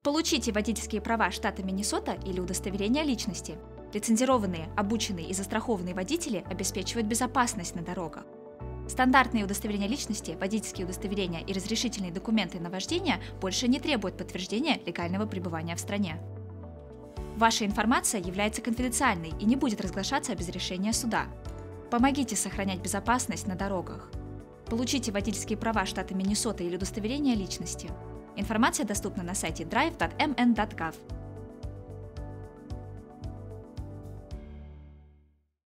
Получите водительские права штата Миннесота или удостоверение личности. Лицензированные, обученные и застрахованные водители обеспечивают безопасность на дорогах. Стандартные удостоверения личности, водительские удостоверения и разрешительные документы на вождение больше не требуют подтверждения легального пребывания в стране. Ваша информация является конфиденциальной и не будет разглашаться без решения суда. Помогите сохранять безопасность на дорогах. Получите водительские права штата Миннесота или удостоверение личности. Информация доступна на сайте drive.mn.gov.